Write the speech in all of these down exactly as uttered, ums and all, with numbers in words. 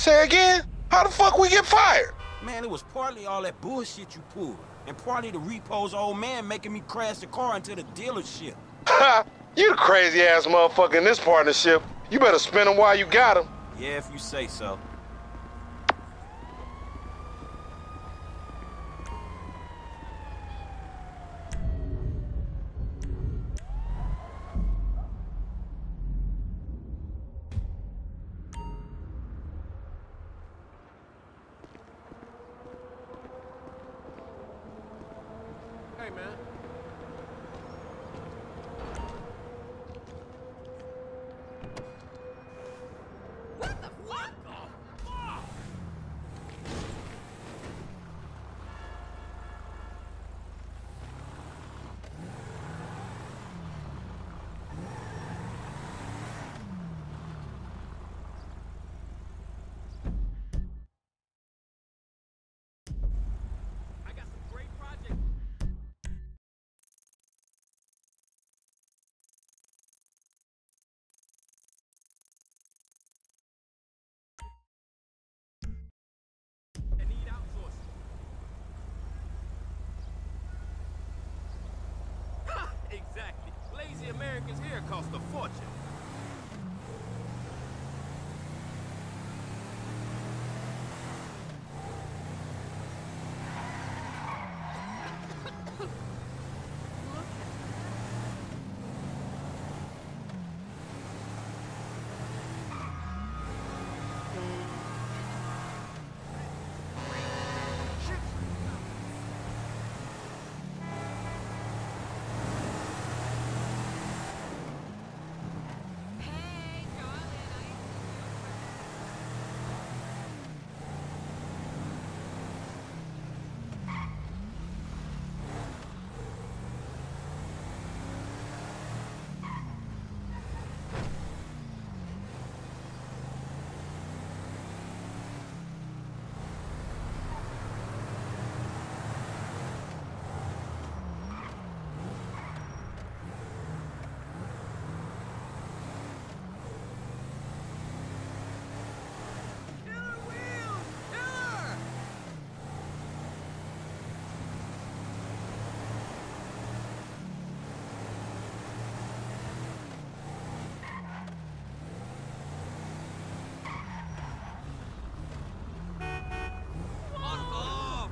Say again? How the fuck we get fired? Man, it was partly all that bullshit you pulled, and partly the repo's old man making me crash the car into the dealership. Ha! You the crazy ass motherfucker in this partnership. You better spin them while you got them. Yeah, if you say so. Hey, man. What the fuck? Oh, fuck! I got some great projects. That need outsourcing. Exactly. Lazy Americans here cost a fortune. Hey, darling, Killer wheels! Killer! Fuck off!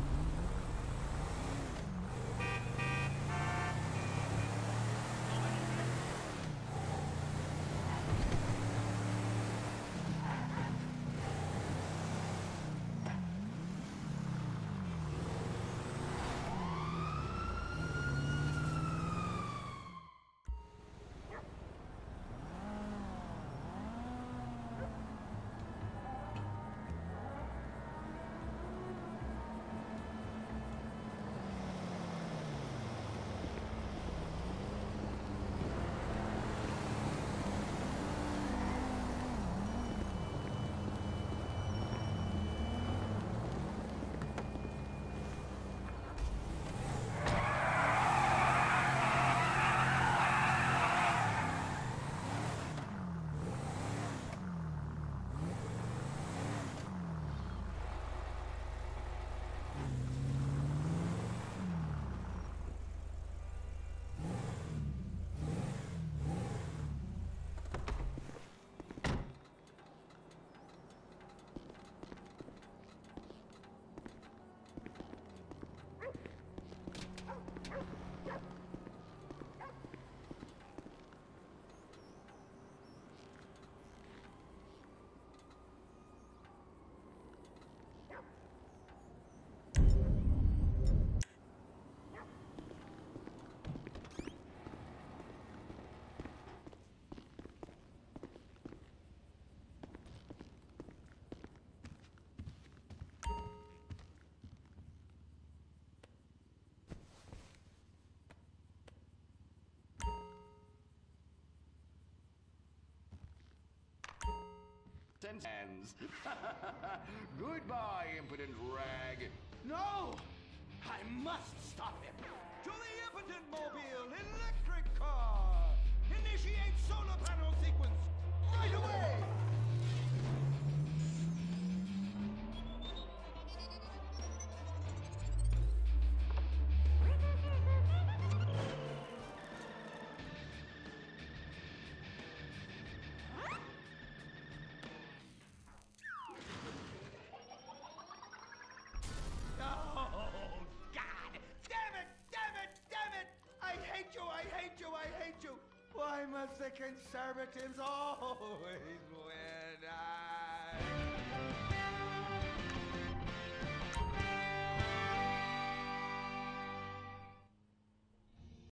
Hands. Goodbye, impotent rag. No! I must stop him. To the impotent mobile electric car! Initiate solar panel sequence right away! Why must the conservatives always win?